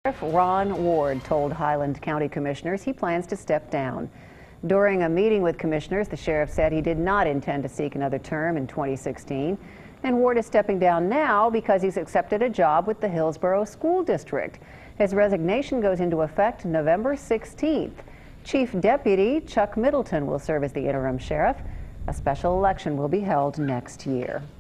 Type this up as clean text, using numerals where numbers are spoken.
Ron Ward told Highland County Commissioners he plans to step down. During a meeting with commissioners, the sheriff said he did not intend to seek another term in 2016. And Ward is stepping down now because he's accepted a job with the Hillsboro School District. His resignation goes into effect November 16th. Chief Deputy Chuck Middleton will serve as the interim sheriff. A special election will be held next year.